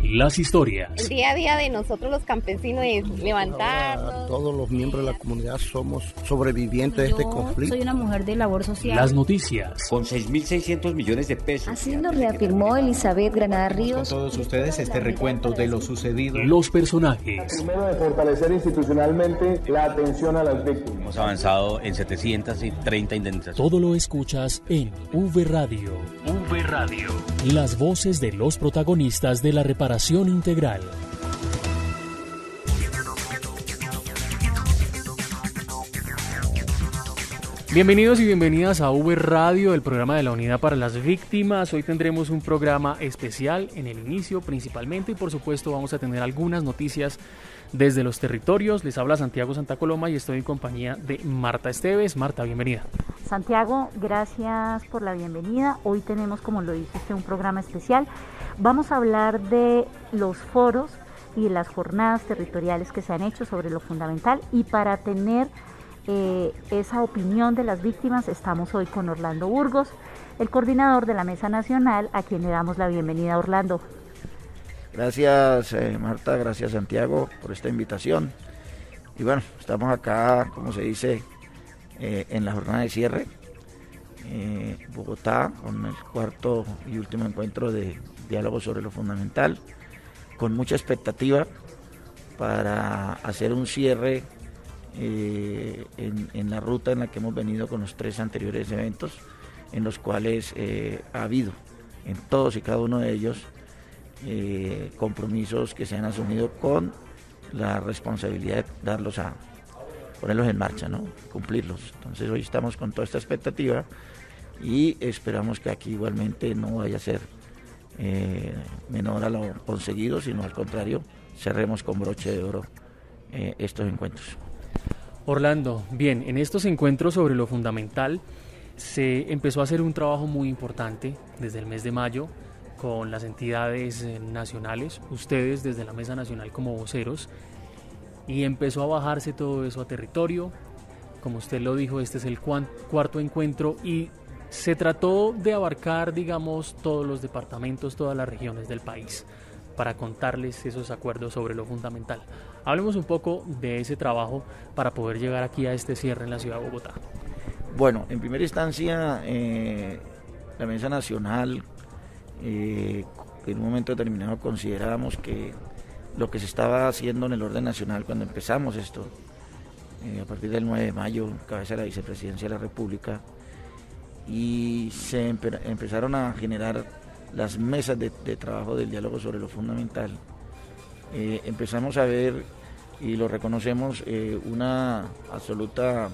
Las historias. El día a día de nosotros los campesinos es levantarnos. Todos los miembros de la comunidad somos sobrevivientes de este conflicto. Soy una mujer de labor social. Las noticias. Con 6.600 millones de pesos. Así lo reafirmó Elizabeth Granada Ríos. Con todos ustedes este recuento de lo sucedido. Los personajes. Primero, de fortalecer institucionalmente la atención a las víctimas. Hemos avanzado en 730 indemnizaciones. Todo lo escuchas en V Radio. V Radio. Las voces de los protagonistas de la reparación integral. Bienvenidos y bienvenidas a V Radio, el programa de la Unidad para las Víctimas. Hoy tendremos un programa especial en el inicio principalmente y por supuesto vamos a tener algunas noticias desde los territorios. Les habla Santiago Santa Coloma y estoy en compañía de Marta Esteves. Marta, bienvenida. Santiago, gracias por la bienvenida. Hoy tenemos, como lo dice usted, un programa especial. Vamos a hablar de los foros y de las jornadas territoriales que se han hecho sobre lo fundamental, y para tener esa opinión de las víctimas estamos hoy con Orlando Burgos, el coordinador de la Mesa Nacional, a quien le damos la bienvenida. Orlando. Gracias Marta, gracias Santiago por esta invitación. Y bueno, estamos acá, como se dice, en la jornada de cierre, Bogotá, con el cuarto y último encuentro de diálogo sobre lo fundamental, con mucha expectativa para hacer un cierre en la ruta en la que hemos venido con los tres anteriores eventos, en los cuales ha habido en todos y cada uno de ellos compromisos que se han asumido con la responsabilidad de darlos ponerlos en marcha, ¿no? Cumplirlos. Entonces hoy estamos con toda esta expectativa y esperamos que aquí igualmente no vaya a ser menor a lo conseguido, sino al contrario, cerremos con broche de oro estos encuentros. Orlando, bien, en estos encuentros sobre lo fundamental se empezó a hacer un trabajo muy importante desde el mes de mayo con las entidades nacionales, ustedes desde la Mesa Nacional como voceros, y empezó a bajarse todo eso a territorio. Como usted lo dijo, este es el cuarto encuentro y se trató de abarcar, digamos, todos los departamentos, todas las regiones del país, para contarles esos acuerdos sobre lo fundamental. Hablemos un poco de ese trabajo para poder llegar aquí a este cierre en la ciudad de Bogotá. Bueno, en primera instancia, la Mesa Nacional, en un momento determinado considerábamos que lo que se estaba haciendo en el orden nacional cuando empezamos esto, a partir del 9 de mayo, cabeza de la Vicepresidencia de la República, y se empezaron a generar las mesas de trabajo del diálogo sobre lo fundamental, empezamos a ver, y lo reconocemos, un absoluto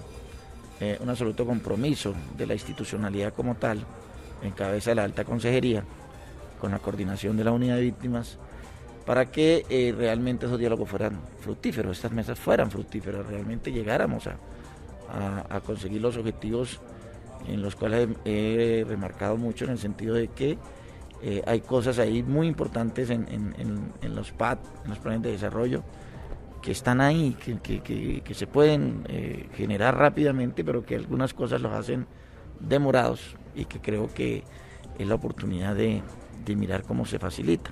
compromiso de la institucionalidad como tal, en cabeza de la Alta Consejería, con la coordinación de la Unidad de Víctimas, para que realmente esos diálogos fueran fructíferos, estas mesas fueran fructíferas, realmente llegáramos a conseguir los objetivos en los cuales he remarcado mucho, en el sentido de que hay cosas ahí muy importantes en los PAD, en los planes de desarrollo, que están ahí, que se pueden generar rápidamente, pero que algunas cosas los hacen demorados, y que creo que es la oportunidad de mirar cómo se facilita.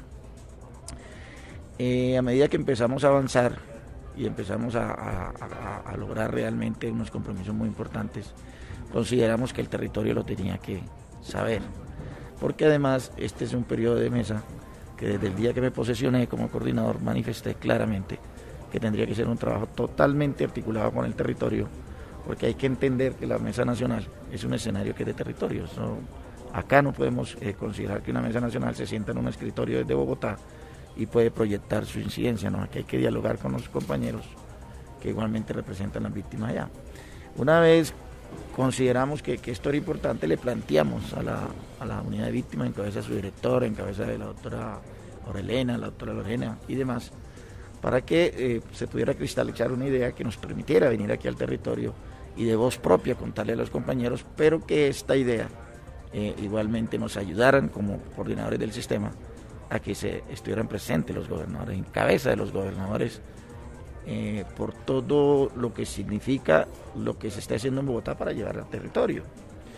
A medida que empezamos a avanzar y empezamos a lograr realmente unos compromisos muy importantes, consideramos que el territorio lo tenía que saber, porque además este es un periodo de mesa que desde el día que me posesioné como coordinador manifesté claramente que tendría que ser un trabajo totalmente articulado con el territorio, porque hay que entender que la Mesa Nacional es un escenario que es de territorios, ¿no? Acá no podemos considerar que una Mesa Nacional se sienta en un escritorio desde Bogotá y puede proyectar su incidencia, ¿no? Aquí hay que dialogar con los compañeros que igualmente representan a las víctimas allá. Una vez consideramos que esto era importante, le planteamos a la Unidad de Víctimas, en cabeza de su directora, en cabeza de la doctora Aurelena, la doctora Lorena y demás, para que se pudiera cristalizar una idea que nos permitiera venir aquí al territorio y de voz propia contarle a los compañeros, pero que esta idea igualmente nos ayudaran como coordinadores del sistema a que estuvieran presentes los gobernadores, en cabeza de los gobernadores, por todo lo que significa lo que se está haciendo en Bogotá para llevar al territorio.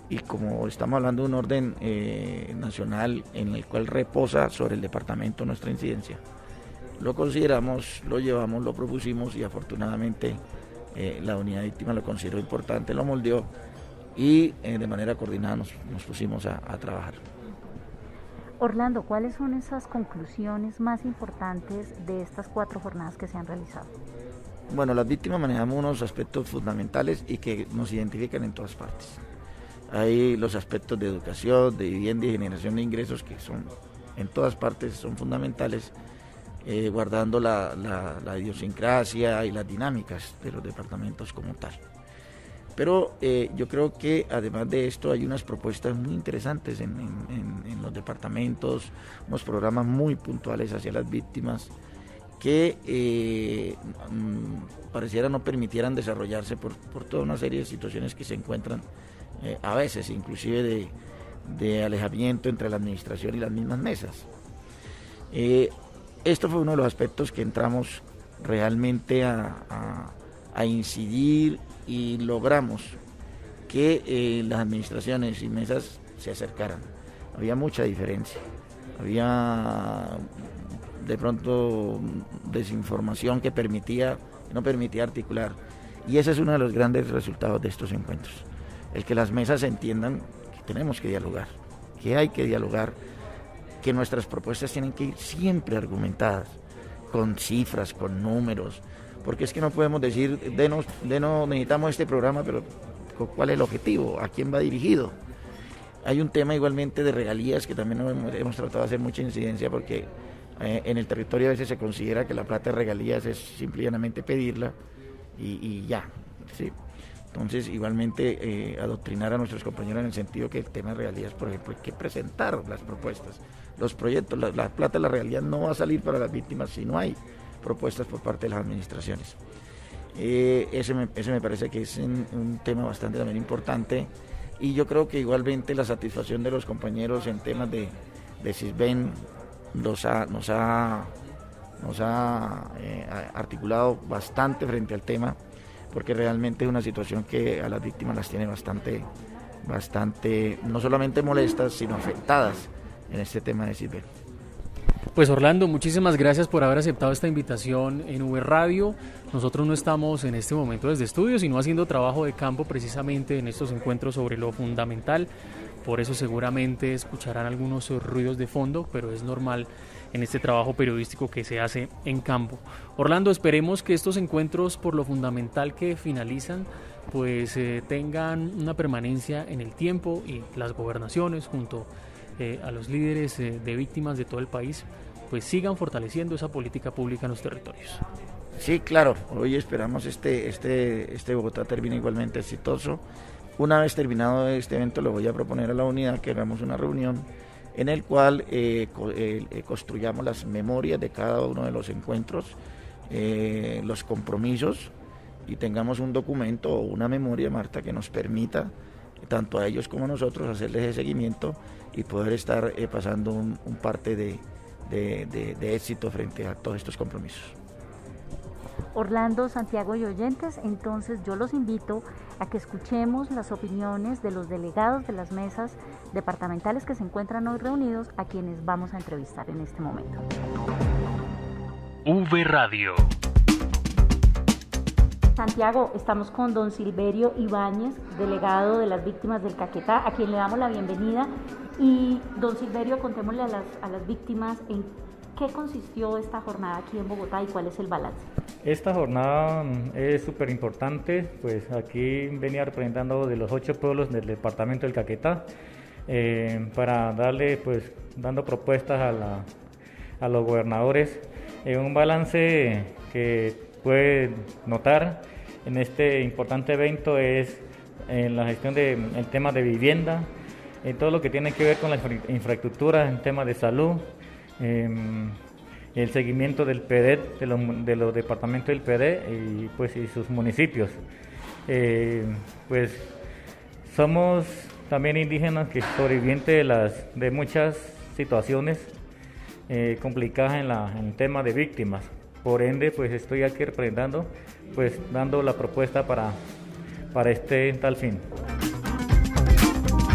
y como estamos hablando de un orden nacional en el cual reposa sobre el departamento nuestra incidencia, lo consideramos, lo llevamos, lo propusimos y afortunadamente la unidad de víctimas lo consideró importante, lo moldeó y de manera coordinada nos pusimos a trabajar. Orlando, ¿cuáles son esas conclusiones más importantes de estas 4 jornadas que se han realizado? Bueno, las víctimas manejamos unos aspectos fundamentales y que nos identifican en todas partes. Hay los aspectos de educación, de vivienda y generación de ingresos que son en todas partes son fundamentales, guardando la idiosincrasia y las dinámicas de los departamentos como tal. Pero yo creo que además de esto hay unas propuestas muy interesantes en los departamentos, unos programas muy puntuales hacia las víctimas que pareciera no permitieran desarrollarse por toda una serie de situaciones que se encuentran a veces, inclusive de alejamiento entre la administración y las mismas mesas. Esto fue uno de los aspectos que entramos realmente a incidir y logramos que las administraciones y mesas se acercaran. Había mucha diferencia, había de pronto desinformación que no permitía articular, y ese es uno de los grandes resultados de estos encuentros, el que las mesas entiendan que tenemos que dialogar, que hay que dialogar, que nuestras propuestas tienen que ir siempre argumentadas, con cifras, con números, porque es que no podemos decir, necesitamos este programa, pero ¿cuál es el objetivo? ¿A quién va dirigido? Hay un tema igualmente de regalías que también hemos tratado de hacer mucha incidencia, porque en el territorio a veces se considera que la plata de regalías es simplemente pedirla y ya, ¿sí? Entonces, igualmente adoctrinar a nuestros compañeros en el sentido que el tema de regalías, por ejemplo, hay que presentar las propuestas, los proyectos, la plata de la regalía no va a salir para las víctimas si no hay propuestas por parte de las administraciones. Ese me parece que es un tema bastante también importante, y yo creo que igualmente la satisfacción de los compañeros en temas de Sisbén nos ha articulado bastante frente al tema, porque realmente es una situación que a las víctimas las tiene bastante, no solamente molestas, sino afectadas en este tema de Sisbén. Pues Orlando, muchísimas gracias por haber aceptado esta invitación en V Radio. Nosotros no estamos en este momento desde estudios, sino haciendo trabajo de campo precisamente en estos encuentros sobre lo fundamental. Por eso seguramente escucharán algunos ruidos de fondo, pero es normal en este trabajo periodístico que se hace en campo. Orlando, esperemos que estos encuentros por lo fundamental que finalizan, pues tengan una permanencia en el tiempo, y las gobernaciones junto a los líderes de víctimas de todo el país pues sigan fortaleciendo esa política pública en los territorios. Sí, claro, hoy esperamos este Bogotá termine igualmente exitoso. Una vez terminado este evento, le voy a proponer a la unidad que hagamos una reunión en el cual construyamos las memorias de cada uno de los encuentros, los compromisos, y tengamos un documento o una memoria, Marta, que nos permita tanto a ellos como a nosotros hacerles el seguimiento y poder estar pasando un parte de éxito frente a todos estos compromisos. Orlando, Santiago y oyentes, entonces yo los invito a que escuchemos las opiniones de los delegados de las mesas departamentales que se encuentran hoy reunidos, a quienes vamos a entrevistar en este momento. V Radio. Santiago, estamos con don Silverio Ibáñez, delegado de las víctimas del Caquetá, a quien le damos la bienvenida. Y don Silverio, contémosle a las víctimas en qué consistió esta jornada aquí en Bogotá y cuál es el balance. Esta jornada es súper importante, pues aquí venía representando de los 8 pueblos del departamento del Caquetá, para darle, pues, dando propuestas a los gobernadores, un balance que puede notar en este importante evento es en la gestión del tema de vivienda, en todo lo que tiene que ver con la infraestructura, en temas de salud, el seguimiento del PEDET, de los departamentos del PEDET y sus municipios. Pues somos también indígenas que sobrevivientes de muchas situaciones complicadas en el tema de víctimas. Por ende, pues estoy aquí representando, pues dando la propuesta para este tal fin.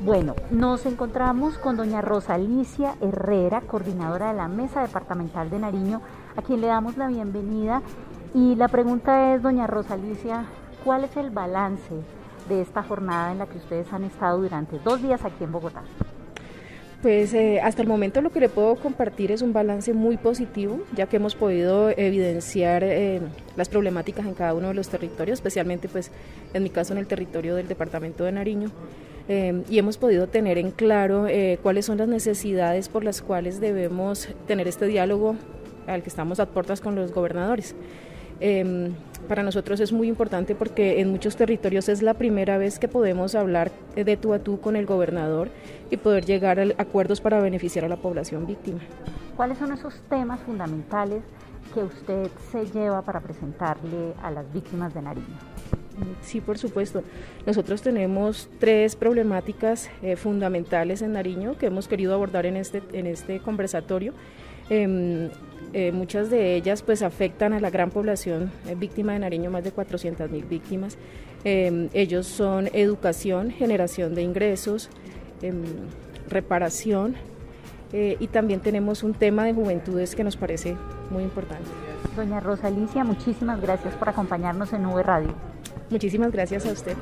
Bueno, nos encontramos con doña Rosa Alicia Herrera, coordinadora de la Mesa Departamental de Nariño, a quien le damos la bienvenida. Y la pregunta es, doña Rosa Alicia, ¿cuál es el balance de esta jornada en la que ustedes han estado durante 2 días aquí en Bogotá? Pues hasta el momento lo que le puedo compartir es un balance muy positivo, ya que hemos podido evidenciar las problemáticas en cada uno de los territorios, especialmente pues en mi caso en el territorio del departamento de Nariño. Y hemos podido tener en claro cuáles son las necesidades por las cuales debemos tener este diálogo al que estamos a puertas con los gobernadores. Para nosotros es muy importante porque en muchos territorios es la primera vez que podemos hablar de tú a tú con el gobernador y poder llegar a acuerdos para beneficiar a la población víctima. ¿Cuáles son esos temas fundamentales que usted se lleva para presentarle a las víctimas de Nariño? Sí, por supuesto. Nosotros tenemos 3 problemáticas fundamentales en Nariño que hemos querido abordar en este conversatorio. Muchas de ellas pues afectan a la gran población víctima de Nariño, más de 400.000 víctimas. Ellos son educación, generación de ingresos, reparación y también tenemos un tema de juventudes que nos parece muy importante. Doña Rosa Alicia, muchísimas gracias por acompañarnos en Nube Radio. Muchísimas gracias a usted.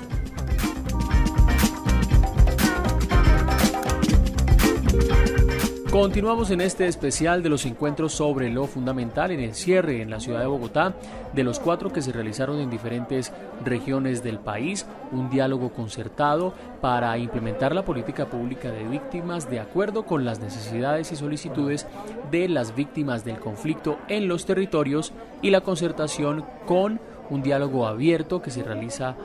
Continuamos en este especial de los encuentros sobre lo fundamental en el cierre en la ciudad de Bogotá de los 4 que se realizaron en diferentes regiones del país, un diálogo concertado para implementar la política pública de víctimas de acuerdo con las necesidades y solicitudes de las víctimas del conflicto en los territorios y la concertación con un diálogo abierto que se realiza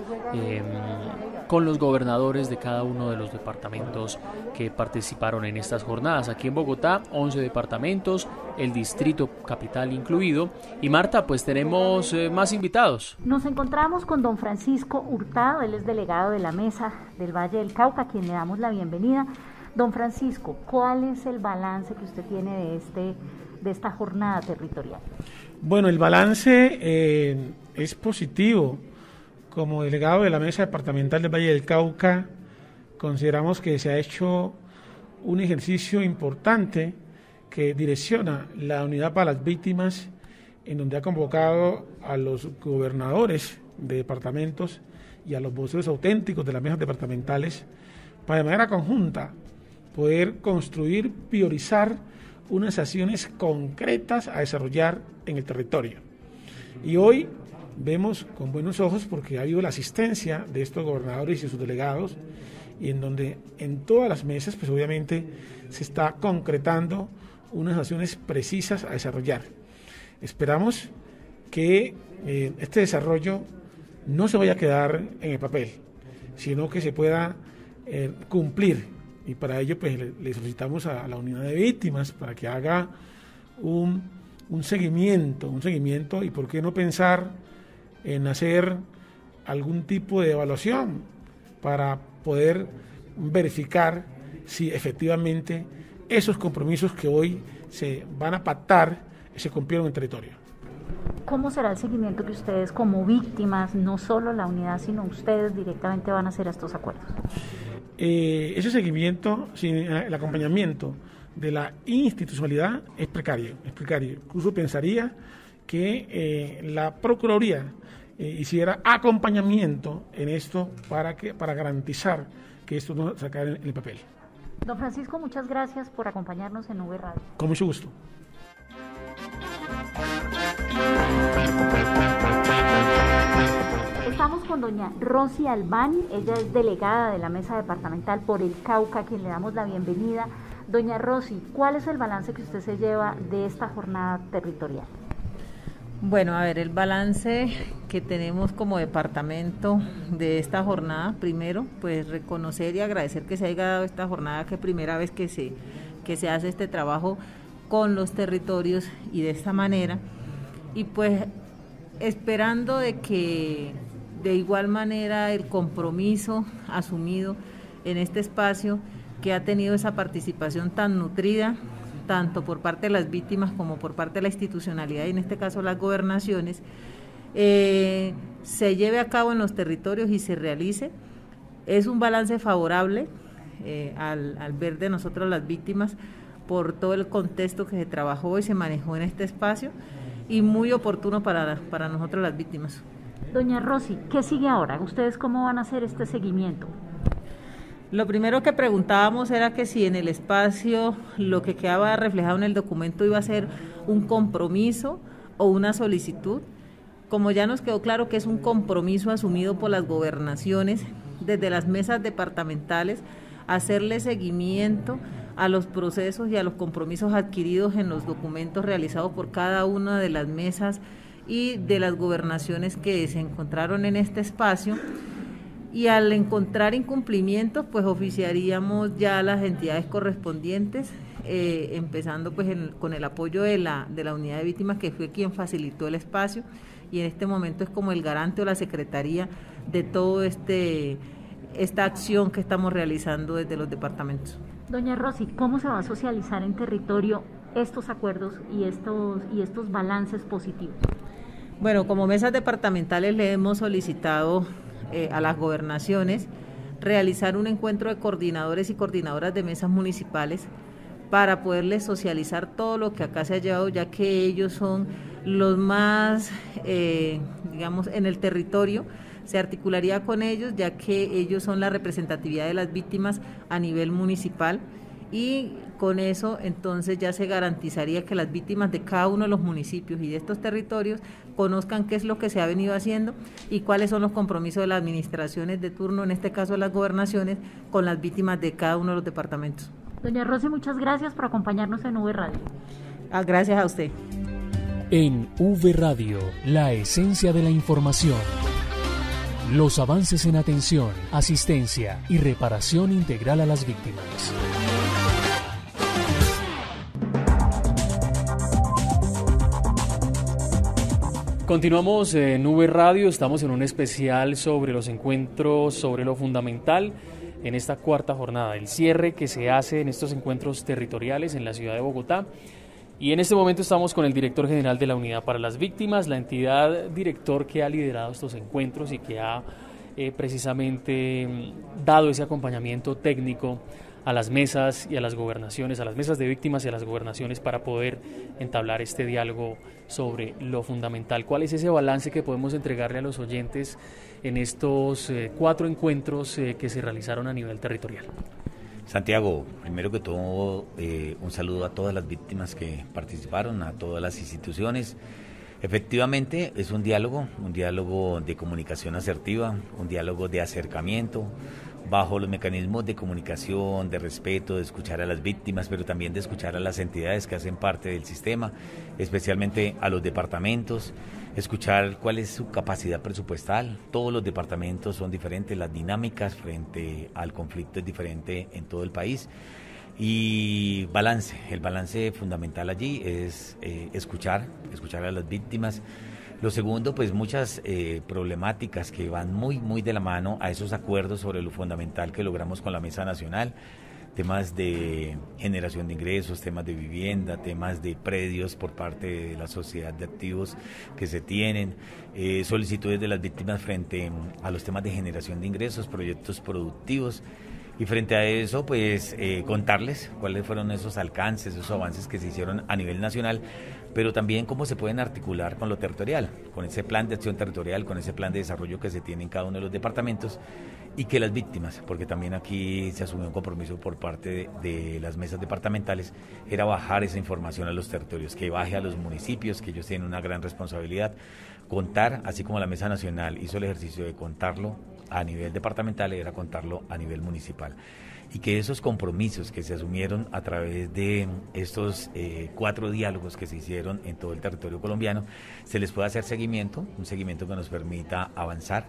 con los gobernadores de cada uno de los departamentos que participaron en estas jornadas. Aquí en Bogotá, 11 departamentos, el distrito capital incluido. Y Marta, pues tenemos más invitados. Nos encontramos con don Francisco Hurtado, él es delegado de la Mesa del Valle del Cauca, a quien le damos la bienvenida. Don Francisco, ¿cuál es el balance que usted tiene de esta jornada territorial? Bueno, el balance es positivo. Como delegado de la Mesa Departamental del Valle del Cauca, consideramos que se ha hecho un ejercicio importante que direcciona la unidad para las víctimas, en donde ha convocado a los gobernadores de departamentos y a los voceros auténticos de las mesas departamentales para de manera conjunta poder construir, priorizar unas acciones concretas a desarrollar en el territorio. Y hoy vemos con buenos ojos porque ha habido la asistencia de estos gobernadores y sus delegados, y en donde en todas las mesas pues obviamente se está concretando unas acciones precisas a desarrollar. Esperamos que este desarrollo no se vaya a quedar en el papel, sino que se pueda cumplir, y para ello pues le solicitamos a la unidad de víctimas para que haga un seguimiento, y por qué no pensar en hacer algún tipo de evaluación para poder verificar si efectivamente esos compromisos que hoy se van a pactar se cumplieron en el territorio. ¿Cómo será el seguimiento que ustedes como víctimas, no solo la unidad, sino ustedes directamente van a hacer a estos acuerdos? Ese seguimiento, sin el acompañamiento de la institucionalidad, es precario. Incluso pensaría que la Procuraduría hiciera acompañamiento en esto para garantizar que esto no se caiga en el papel. Don Francisco, muchas gracias por acompañarnos en Nube Radio. Con mucho gusto. Estamos con doña Rosy Albani, ella es delegada de la Mesa Departamental por el Cauca, a quien le damos la bienvenida. Doña Rosy, ¿cuál es el balance que usted se lleva de esta jornada territorial? Bueno, a ver, el balance que tenemos como departamento de esta jornada, primero, pues reconocer y agradecer que se haya dado esta jornada, que primera vez que se hace este trabajo con los territorios y de esta manera, y pues esperando de que de igual manera el compromiso asumido en este espacio que ha tenido esa participación tan nutrida, tanto por parte de las víctimas como por parte de la institucionalidad y en este caso las gobernaciones, se lleve a cabo en los territorios y se realice. Es un balance favorable, al ver de nosotros las víctimas por todo el contexto que se trabajó y se manejó en este espacio, y muy oportuno para nosotros las víctimas. Doña Rosy, ¿qué sigue ahora? ¿Ustedes cómo van a hacer este seguimiento? Lo primero que preguntábamos era que si en el espacio lo que quedaba reflejado en el documento iba a ser un compromiso o una solicitud. Como ya nos quedó claro que es un compromiso asumido por las gobernaciones, desde las mesas departamentales, hacerle seguimiento a los procesos y a los compromisos adquiridos en los documentos realizados por cada una de las mesas y de las gobernaciones que se encontraron en este espacio. Y al encontrar incumplimientos, pues oficiaríamos ya a las entidades correspondientes, empezando pues con el apoyo de la unidad de víctimas, que fue quien facilitó el espacio, y en este momento es como el garante o la secretaría de todo esta acción que estamos realizando desde los departamentos. Doña Rosy, ¿cómo se va a socializar en territorio estos acuerdos y estos balances positivos? Bueno, como mesas departamentales le hemos solicitado a las gobernaciones realizar un encuentro de coordinadores y coordinadoras de mesas municipales para poderles socializar todo lo que acá se ha llevado, ya que ellos son los más, digamos, en el territorio. Se articularía con ellos, ya que ellos son la representatividad de las víctimas a nivel municipal, y con eso entonces ya se garantizaría que las víctimas de cada uno de los municipios y de estos territorios conozcan qué es lo que se ha venido haciendo y cuáles son los compromisos de las administraciones de turno, en este caso de las gobernaciones, con las víctimas de cada uno de los departamentos. Doña Rosy, muchas gracias por acompañarnos en V Radio. Gracias a usted. En V Radio, la esencia de la información. Los avances en atención, asistencia y reparación integral a las víctimas. Continuamos en V Radio, estamos en un especial sobre los encuentros sobre lo fundamental en esta cuarta jornada, el cierre que se hace en estos encuentros territoriales en la ciudad de Bogotá. Y en este momento estamos con el director general de la Unidad para las Víctimas, la entidad director que ha liderado estos encuentros y que ha precisamente dado ese acompañamiento técnico a las mesas y a las gobernaciones, a las mesas de víctimas y a las gobernaciones, para poder entablar este diálogo sobre lo fundamental. ¿Cuál es ese balance que podemos entregarle a los oyentes en estos 4 encuentros que se realizaron a nivel territorial? Santiago, primero que todo, un saludo a todas las víctimas que participaron, a todas las instituciones. Efectivamente, es un diálogo de comunicación asertiva, un diálogo de acercamiento, bajo los mecanismos de comunicación, de respeto, de escuchar a las víctimas, pero también de escuchar a las entidades que hacen parte del sistema, especialmente a los departamentos, escuchar cuál es su capacidad presupuestal. Todos los departamentos son diferentes, las dinámicas frente al conflicto es diferente en todo el país. Y el balance fundamental allí es escuchar a las víctimas. Lo segundo, pues muchas problemáticas que van muy de la mano a esos acuerdos sobre lo fundamental que logramos con la Mesa Nacional, temas de generación de ingresos, temas de vivienda, temas de predios por parte de la sociedad de activos que se tienen, solicitudes de las víctimas frente a los temas de generación de ingresos, proyectos productivos. Y frente a eso, pues contarles cuáles fueron esos alcances, esos avances que se hicieron a nivel nacional, pero también cómo se pueden articular con lo territorial, con ese plan de acción territorial, con ese plan de desarrollo que se tiene en cada uno de los departamentos, y que las víctimas, porque también aquí se asumió un compromiso por parte de las mesas departamentales, era bajar esa información a los territorios, que baje a los municipios, que ellos tienen una gran responsabilidad, contar, así como la Mesa Nacional hizo el ejercicio de contarlo a nivel departamental, era contarlo a nivel municipal. Y que esos compromisos que se asumieron a través de estos 4 diálogos que se hicieron en todo el territorio colombiano, se les pueda hacer seguimiento, un seguimiento que nos permita avanzar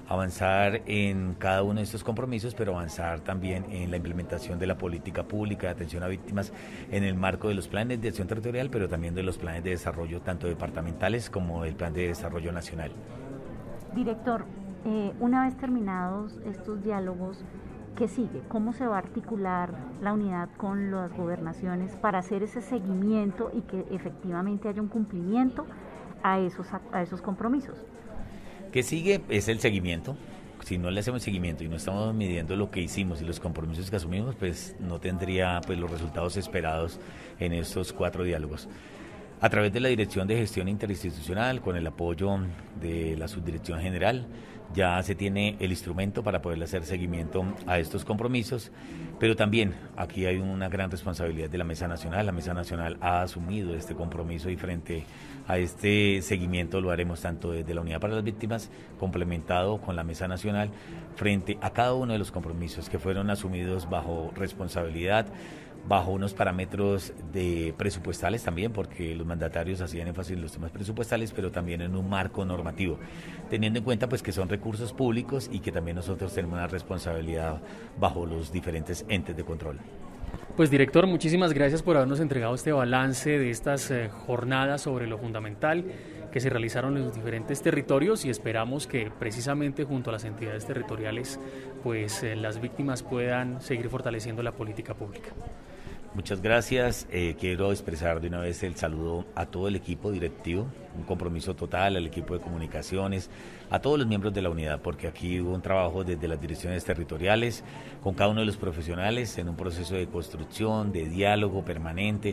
en cada uno de estos compromisos, pero avanzar también en la implementación de la política pública de atención a víctimas en el marco de los planes de acción territorial, pero también de los planes de desarrollo tanto departamentales como el plan de desarrollo nacional. Director, una vez terminados estos diálogos, ¿qué sigue? ¿Cómo se va a articular la unidad con las gobernaciones para hacer ese seguimiento y que efectivamente haya un cumplimiento a esos compromisos? ¿Qué sigue? Es el seguimiento si no le hacemos seguimiento y no estamos midiendo lo que hicimos y los compromisos que asumimos, pues no tendría pues los resultados esperados en estos 4 diálogos. A través de la Dirección de Gestión Interinstitucional, con el apoyo de la Subdirección General, ya se tiene el instrumento para poder hacer seguimiento a estos compromisos, pero también aquí hay una gran responsabilidad de la Mesa Nacional. La Mesa Nacional ha asumido este compromiso y frente a este seguimiento lo haremos tanto desde la Unidad para las Víctimas, complementado con la Mesa Nacional, frente a cada uno de los compromisos que fueron asumidos bajo responsabilidad, bajo unos parámetros de presupuestales también, porque los mandatarios hacían énfasis en los temas presupuestales, pero también en un marco normativo, teniendo en cuenta pues que son recursos públicos y que también nosotros tenemos una responsabilidad bajo los diferentes entes de control. Pues director, muchísimas gracias por habernos entregado este balance de estas jornadas sobre lo fundamental que se realizaron en los diferentes territorios, y esperamos que precisamente junto a las entidades territoriales pues las víctimas puedan seguir fortaleciendo la política pública. Muchas gracias. Quiero expresar de una vez el saludo a todo el equipo directivo, un compromiso total al equipo de comunicaciones, a todos los miembros de la unidad, porque aquí hubo un trabajo desde las direcciones territoriales, con cada uno de los profesionales, en un proceso de construcción, de diálogo permanente,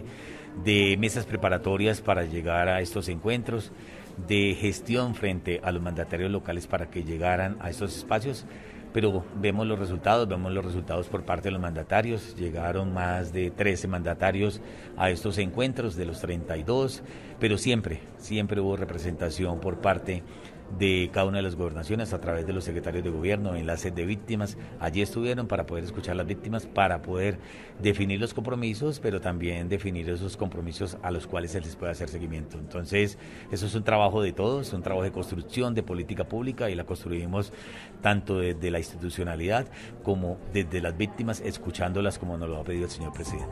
de mesas preparatorias para llegar a estos encuentros, de gestión frente a los mandatarios locales para que llegaran a estos espacios. Pero vemos los resultados por parte de los mandatarios. Llegaron más de 13 mandatarios a estos encuentros de los 32, pero siempre hubo representación por parte de cada una de las gobernaciones a través de los secretarios de gobierno, enlaces de víctimas. Allí estuvieron para poder escuchar a las víctimas, para poder definir los compromisos, pero también definir esos compromisos a los cuales se les puede hacer seguimiento. Entonces, eso es un trabajo de todos, un trabajo de construcción de política pública, y la construimos tanto desde la institucionalidad como desde las víctimas, escuchándolas como nos lo ha pedido el señor presidente.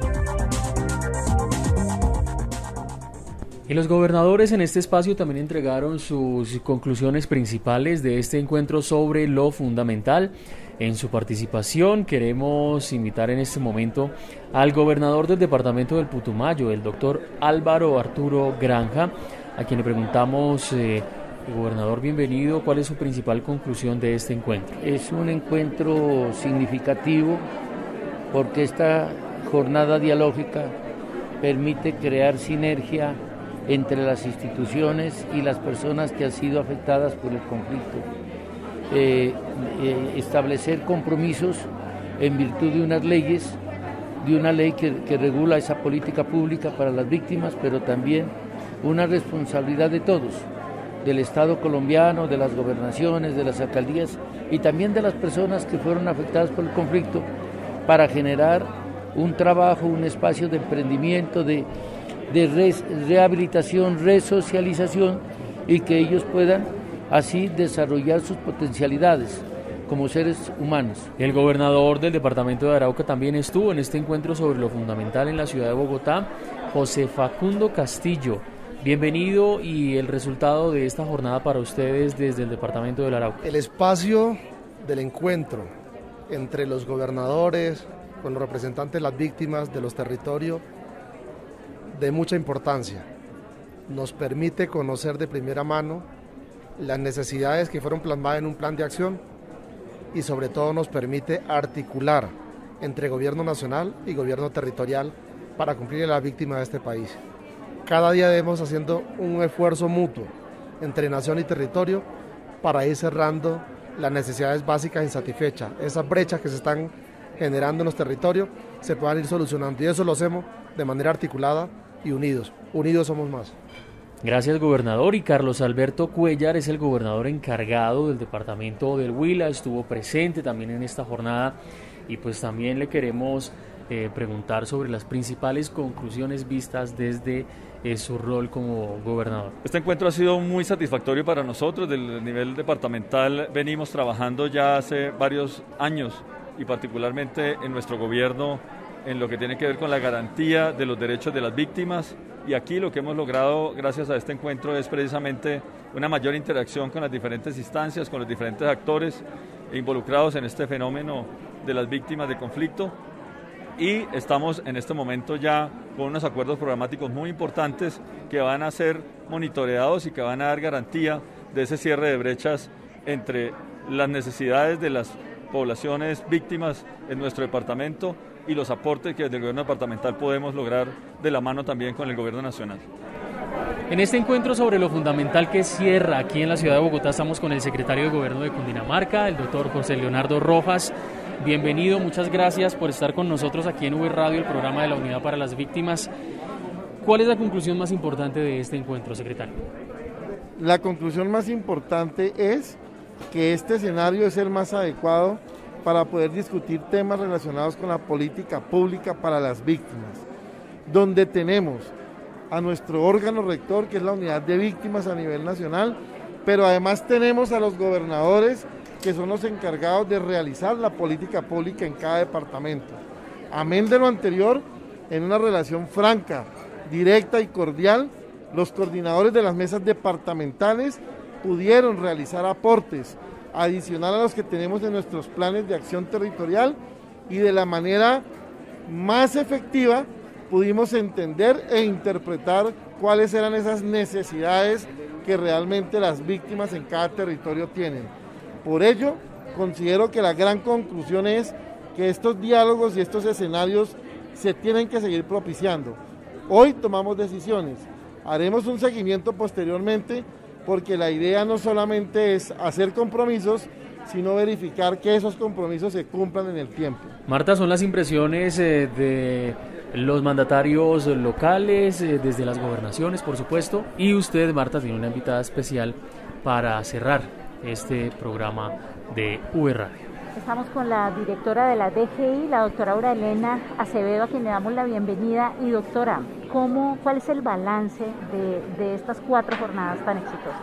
Y los gobernadores en este espacio también entregaron sus conclusiones principales de este encuentro sobre lo fundamental. En su participación queremos invitar en este momento al gobernador del departamento del Putumayo, el doctor Álvaro Arturo Granja, a quien le preguntamos, gobernador, bienvenido, ¿cuál es su principal conclusión de este encuentro? Es un encuentro significativo porque esta jornada dialógica permite crear sinergia entre las instituciones y las personas que han sido afectadas por el conflicto. Establecer compromisos en virtud de unas leyes, de una ley que regula esa política pública para las víctimas, pero también una responsabilidad de todos, del Estado colombiano, de las gobernaciones, de las alcaldías y también de las personas que fueron afectadas por el conflicto, para generar un trabajo, un espacio de emprendimiento, de rehabilitación, resocialización, y que ellos puedan así desarrollar sus potencialidades como seres humanos. El gobernador del departamento de Arauca también estuvo en este encuentro sobre lo fundamental en la ciudad de Bogotá, José Facundo Castillo. Bienvenido, y el resultado de esta jornada para ustedes desde el departamento del Arauca. El espacio del encuentro entre los gobernadores, con los representantes de las víctimas de los territorios, de mucha importancia. Nos permite conocer de primera mano las necesidades que fueron plasmadas en un plan de acción, y sobre todo nos permite articular entre gobierno nacional y gobierno territorial para cumplir a las víctimas de este país. Cada día debemos haciendo un esfuerzo mutuo entre nación y territorio para ir cerrando las necesidades básicas insatisfechas. Esas brechas que se están generando en los territorios se puedan ir solucionando, y eso lo hacemos de manera articulada y unidos. Unidos somos más. Gracias, gobernador. Y Carlos Alberto Cuellar es el gobernador encargado del departamento del Huila, estuvo presente también en esta jornada, y pues también le queremos preguntar sobre las principales conclusiones vistas desde su rol como gobernador. Este encuentro ha sido muy satisfactorio para nosotros. Del nivel departamental venimos trabajando ya hace varios años, y particularmente en nuestro gobierno, en lo que tiene que ver con la garantía de los derechos de las víctimas, y aquí lo que hemos logrado gracias a este encuentro es precisamente una mayor interacción con las diferentes instancias, con los diferentes actores involucrados en este fenómeno de las víctimas de conflicto, y estamos en este momento ya con unos acuerdos programáticos muy importantes que van a ser monitoreados y que van a dar garantía de ese cierre de brechas entre las necesidades de las poblaciones víctimas en nuestro departamento y los aportes que desde el gobierno departamental podemos lograr de la mano también con el gobierno nacional. En este encuentro sobre lo fundamental que cierra aquí en la ciudad de Bogotá estamos con el secretario de Gobierno de Cundinamarca, el doctor José Leonardo Rojas. Bienvenido, muchas gracias por estar con nosotros aquí en V Radio, el programa de la Unidad para las Víctimas. ¿Cuál es la conclusión más importante de este encuentro, secretario? La conclusión más importante es que este escenario es el más adecuado para poder discutir temas relacionados con la política pública para las víctimas, donde tenemos a nuestro órgano rector, que es la Unidad de Víctimas a nivel nacional, pero además tenemos a los gobernadores, que son los encargados de realizar la política pública en cada departamento. Amén de lo anterior, en una relación franca, directa y cordial, los coordinadores de las mesas departamentales pudieron realizar aportes adicional a los que tenemos en nuestros planes de acción territorial, y de la manera más efectiva pudimos entender e interpretar cuáles eran esas necesidades que realmente las víctimas en cada territorio tienen. Por ello, considero que la gran conclusión es que estos diálogos y estos escenarios se tienen que seguir propiciando. Hoy tomamos decisiones, haremos un seguimiento posteriormente, porque la idea no solamente es hacer compromisos, sino verificar que esos compromisos se cumplan en el tiempo. Marta, son las impresiones de los mandatarios locales, desde las gobernaciones, por supuesto, y usted, Marta, tiene una invitada especial para cerrar este programa de V Radio. Estamos con la directora de la DGI, la doctora Aurelena Acevedo, a quien le damos la bienvenida. Y doctora, ¿cuál es el balance de estas 4 jornadas tan exitosas?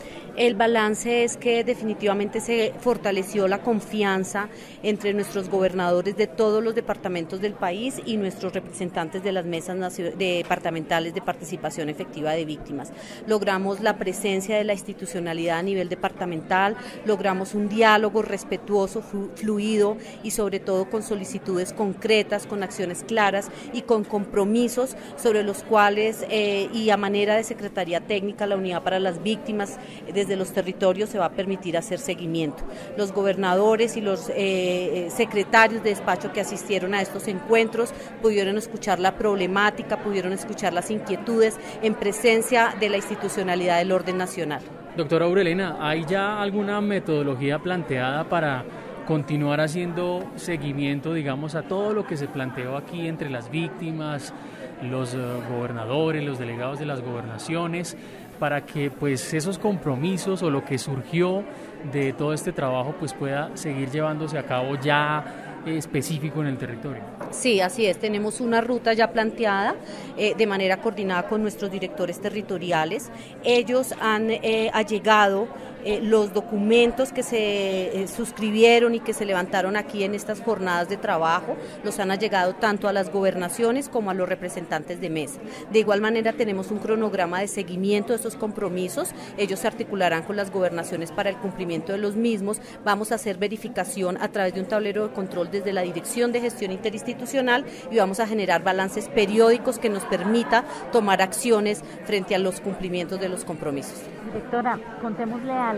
El balance es que definitivamente se fortaleció la confianza entre nuestros gobernadores de todos los departamentos del país y nuestros representantes de las mesas departamentales de participación efectiva de víctimas. Logramos la presencia de la institucionalidad a nivel departamental, logramos un diálogo respetuoso, fluido y sobre todo con solicitudes concretas, con acciones claras y con compromisos sobre los cuales y a manera de Secretaría Técnica, la Unidad para las Víctimas, desde los territorios se va a permitir hacer seguimiento. Los gobernadores y los secretarios de despacho que asistieron a estos encuentros pudieron escuchar la problemática, pudieron escuchar las inquietudes en presencia de la institucionalidad del orden nacional. Doctora Aurelena, ¿hay ya alguna metodología planteada para continuar haciendo seguimiento, digamos, a todo lo que se planteó aquí entre las víctimas, los gobernadores, los delegados de las gobernaciones, para que pues esos compromisos o lo que surgió de todo este trabajo pues pueda seguir llevándose a cabo ya específico en el territorio? Sí, así es, tenemos una ruta ya planteada de manera coordinada con nuestros directores territoriales. Ellos han allegado los documentos que se suscribieron y que se levantaron aquí en estas jornadas de trabajo, los han allegado tanto a las gobernaciones como a los representantes de mesa. De igual manera tenemos un cronograma de seguimiento de estos compromisos, ellos se articularán con las gobernaciones para el cumplimiento de los mismos. Vamos a hacer verificación a través de un tablero de control desde la Dirección de Gestión Interinstitucional y vamos a generar balances periódicos que nos permita tomar acciones frente a los cumplimientos de los compromisos. Directora, contémosle a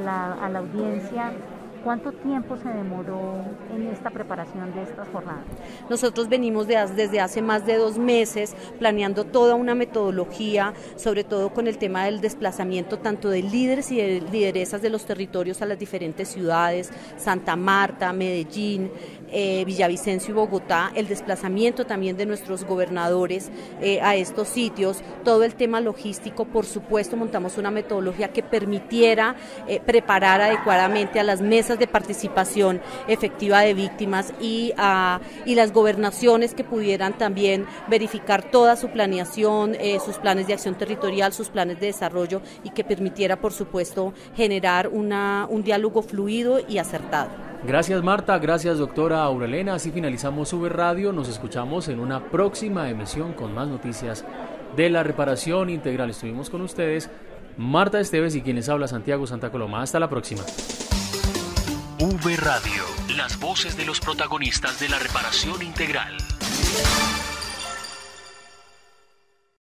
la audiencia ¿cuánto tiempo se demoró en esta preparación de estas jornadas? Nosotros venimos desde hace más de 2 meses planeando toda una metodología, sobre todo con el tema del desplazamiento tanto de líderes y de lideresas de los territorios a las diferentes ciudades, Santa Marta, Medellín, Villavicencio y Bogotá, el desplazamiento también de nuestros gobernadores a estos sitios, todo el tema logístico. Por supuesto, montamos una metodología que permitiera preparar adecuadamente a las mesas de participación efectiva de víctimas y las gobernaciones que pudieran también verificar toda su planeación, sus planes de acción territorial, sus planes de desarrollo, y que permitiera, por supuesto, generar un diálogo fluido y acertado. Gracias, Marta, gracias, doctora Aurelena. Así finalizamos V Radio. Nos escuchamos en una próxima emisión con más noticias de la reparación integral. Estuvimos con ustedes Marta Esteves y quien les habla, Santiago Santa Coloma. Hasta la próxima. V Radio, las voces de los protagonistas de la reparación integral.